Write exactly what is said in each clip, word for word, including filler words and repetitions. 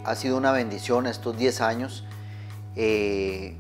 ha sido una bendición estos diez años, eh,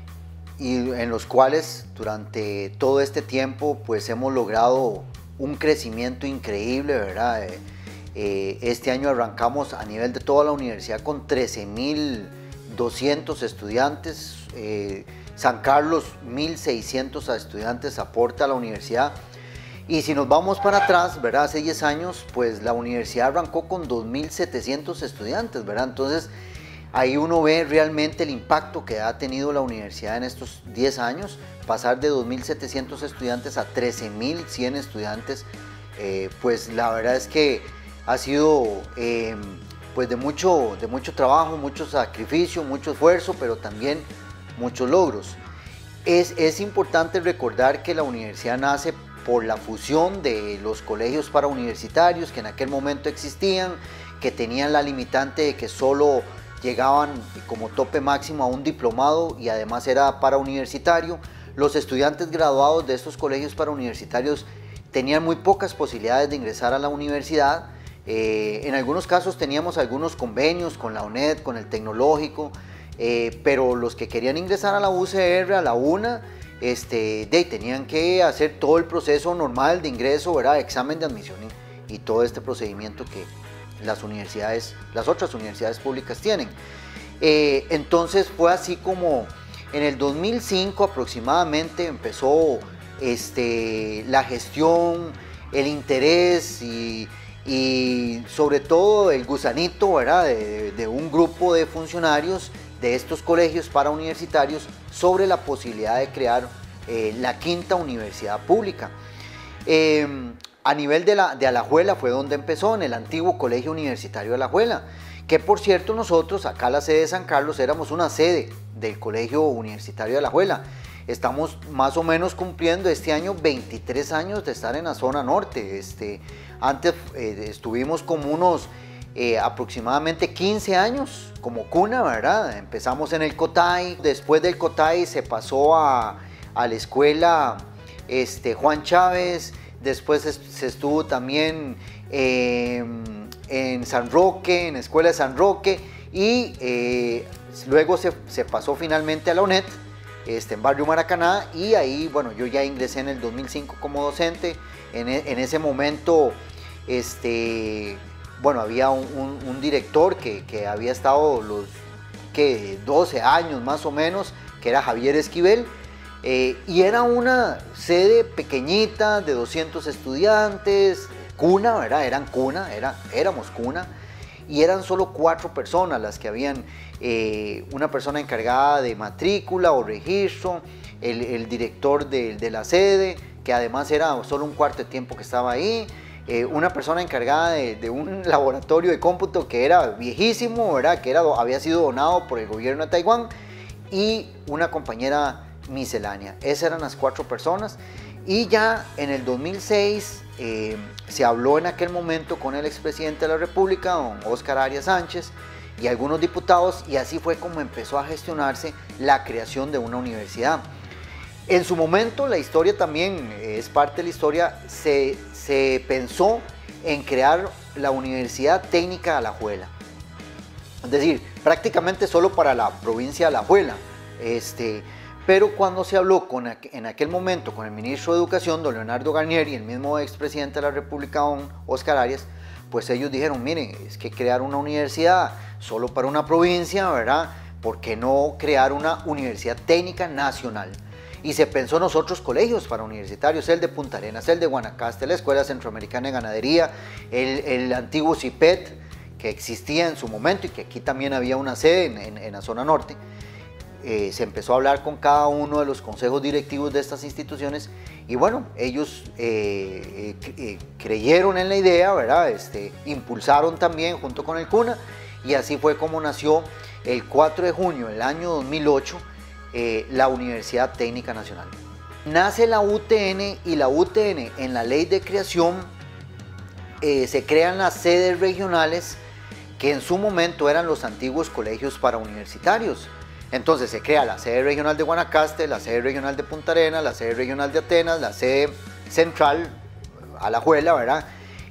y en los cuales durante todo este tiempo pues hemos logrado un crecimiento increíble, ¿verdad? Eh, eh, este año arrancamos a nivel de toda la universidad con trece mil doscientos estudiantes, eh, San Carlos mil seiscientos estudiantes aporta a la universidad. Y si nos vamos para atrás, ¿verdad? Hace diez años, pues la universidad arrancó con dos mil setecientos estudiantes, ¿verdad? Entonces, ahí uno ve realmente el impacto que ha tenido la universidad en estos diez años, pasar de dos mil setecientos estudiantes a trece mil cien estudiantes, eh, pues la verdad es que ha sido eh, pues de mucho, de mucho trabajo, mucho sacrificio, mucho esfuerzo, pero también muchos logros. Es, es importante recordar que la universidad nace por la fusión de los colegios parauniversitarios que en aquel momento existían, que tenían la limitante de que solo llegaban como tope máximo a un diplomado y además era parauniversitario. Los estudiantes graduados de estos colegios parauniversitarios tenían muy pocas posibilidades de ingresar a la universidad. Eh, en algunos casos teníamos algunos convenios con la UNED, con el Tecnológico, eh, pero los que querían ingresar a la U C R, a la UNA, Este, de, tenían que hacer todo el proceso normal de ingreso, ¿verdad? Examen de admisión y, y todo este procedimiento que las universidades, las otras universidades públicas tienen. Eh, entonces fue así como en el dos mil cinco aproximadamente empezó este, la gestión, el interés y, y sobre todo el gusanito, ¿verdad? De, de un grupo de funcionarios de estos colegios parauniversitarios sobre la posibilidad de crear eh, la quinta universidad pública. Eh, a nivel de, la, de Alajuela fue donde empezó, en el antiguo Colegio Universitario de Alajuela, que por cierto nosotros, acá la sede de San Carlos, éramos una sede del Colegio Universitario de Alajuela. Estamos más o menos cumpliendo este año veintitrés años de estar en la zona norte. Este, antes eh, estuvimos como unos Eh, aproximadamente quince años como cuna, ¿verdad? Empezamos en el Cotay, después del Cotay se pasó a, a la escuela este, Juan Chávez, después se, se estuvo también eh, en San Roque, en la escuela de San Roque, y eh, luego se, se pasó finalmente a la UNED, este, en Barrio Maracaná, y ahí, bueno, yo ya ingresé en el dos mil cinco como docente. En, en ese momento, este... bueno, había un, un, un director que, que había estado los que doce años más o menos, que era Javier Esquivel, eh, y era una sede pequeñita de doscientos estudiantes, cuna, ¿verdad? Eran cuna, era, éramos cuna, y eran solo cuatro personas las que habían, eh, una persona encargada de matrícula o registro, el, el director de, de la sede, que además era solo un cuarto de tiempo que estaba ahí, Eh, una persona encargada de, de un laboratorio de cómputo que era viejísimo, ¿verdad? Que era, había sido donado por el gobierno de Taiwán, y una compañera miscelánea. Esas eran las cuatro personas, y ya en el dos mil seis eh, se habló en aquel momento con el expresidente de la República, don Óscar Arias Sánchez, y algunos diputados, y así fue como empezó a gestionarse la creación de una universidad. En su momento, la historia también es parte de la historia, se, se pensó en crear la Universidad Técnica de Alajuela. Es decir, prácticamente solo para la provincia de Alajuela. Este, pero cuando se habló con, en aquel momento con el ministro de Educación, don Leonardo Garnier, y el mismo expresidente de la República, don Óscar Arias, pues ellos dijeron, miren, es que crear una universidad solo para una provincia, ¿verdad? ¿Por qué no crear una universidad técnica nacional? Y se pensó en nosotros colegios parauniversitarios, el de Punta Arenas, el de Guanacaste, la Escuela Centroamericana de Ganadería, el, el antiguo CIPET, que existía en su momento y que aquí también había una sede en, en, en la zona norte. Eh, se empezó a hablar con cada uno de los consejos directivos de estas instituciones, y bueno, ellos eh, eh, creyeron en la idea, ¿verdad? Este, impulsaron también junto con el CUNA, y así fue como nació el cuatro de junio del año dos mil ocho, Eh, la Universidad Técnica Nacional. Nace la U T N, y la U T N en la ley de creación eh, se crean las sedes regionales que en su momento eran los antiguos colegios parauniversitarios. Entonces se crea la sede regional de Guanacaste, la sede regional de Punta Arenas, la sede regional de Atenas, la sede central, Alajuela, ¿verdad?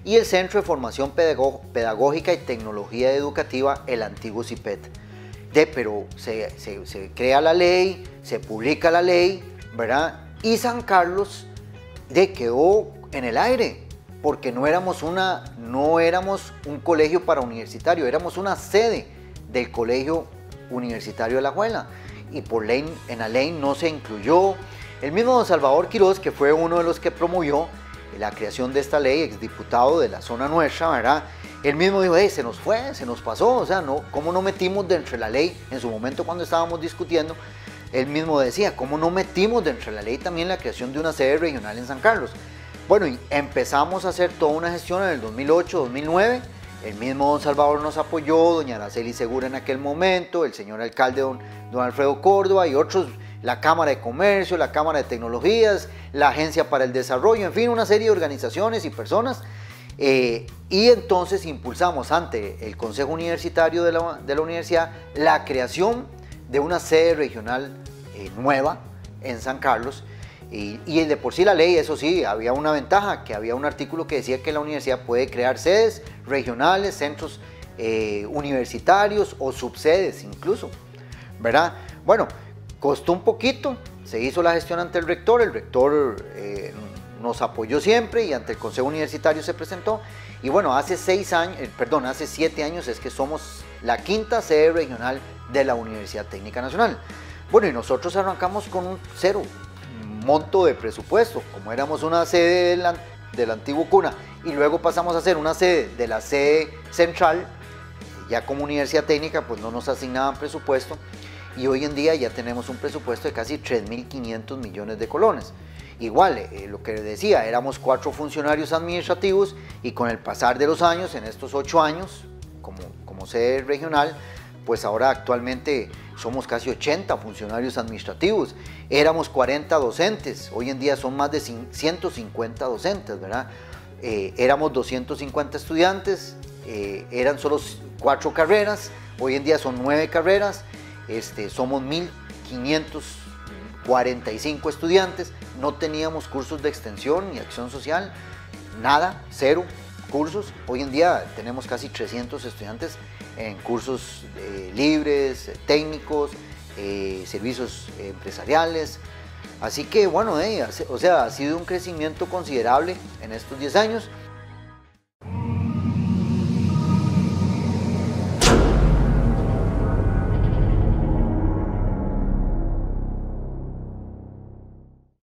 y el Centro de Formación Pedagógica y Tecnología Educativa, el antiguo CIPET. De, pero se, se, se crea la ley, se publica la ley, ¿verdad? Y San Carlos de, quedó en el aire, porque no éramos, una, no éramos un colegio para universitario, éramos una sede del Colegio Universitario de Alajuela, y por ley, en la ley no se incluyó. El mismo don Salvador Quiroz, que fue uno de los que promovió la creación de esta ley, exdiputado de la zona nuestra, ¿verdad? Él mismo dijo, hey, se nos fue, se nos pasó, o sea, no, ¿cómo no metimos dentro de la ley? En su momento cuando estábamos discutiendo, él mismo decía, ¿cómo no metimos dentro de la ley también la creación de una sede regional en San Carlos? Bueno, y empezamos a hacer toda una gestión en el dos mil ocho, dos mil nueve, el mismo don Salvador nos apoyó, doña Araceli Segura en aquel momento, el señor alcalde don, don Alfredo Córdoba y otros, la Cámara de Comercio, la Cámara de Tecnologías, la Agencia para el Desarrollo, en fin, una serie de organizaciones y personas. Eh, y entonces impulsamos ante el Consejo Universitario de la, de la Universidad la creación de una sede regional eh, nueva en San Carlos. Y, y de por sí la ley, eso sí, había una ventaja, que había un artículo que decía que la universidad puede crear sedes regionales, centros eh, universitarios o subsedes incluso, ¿verdad? Bueno, costó un poquito, se hizo la gestión ante el rector, el rector eh, nos apoyó siempre y ante el Consejo Universitario se presentó. Y bueno, hace seis años, eh, perdón, hace siete años es que somos la quinta sede regional de la Universidad Técnica Nacional. Bueno, y nosotros arrancamos con un cero monto de presupuesto, como éramos una sede del, del antiguo CUNA y luego pasamos a ser una sede de la sede central, ya como Universidad Técnica pues no nos asignaban presupuesto. Y hoy en día ya tenemos un presupuesto de casi tres mil quinientos millones de colones. Igual, eh, lo que decía, éramos cuatro funcionarios administrativos y con el pasar de los años, en estos ocho años, como, como sede regional, pues ahora actualmente somos casi ochenta funcionarios administrativos. Éramos cuarenta docentes, hoy en día son más de ciento cincuenta docentes, ¿verdad? Eh, éramos doscientos cincuenta estudiantes, eh, eran solo cuatro carreras, hoy en día son nueve carreras. Este, somos mil quinientos cuarenta y cinco estudiantes, no teníamos cursos de extensión ni acción social, nada, cero cursos. Hoy en día tenemos casi trescientos estudiantes en cursos eh, libres, técnicos, eh, servicios empresariales. Así que bueno, eh, o sea, ha sido un crecimiento considerable en estos diez años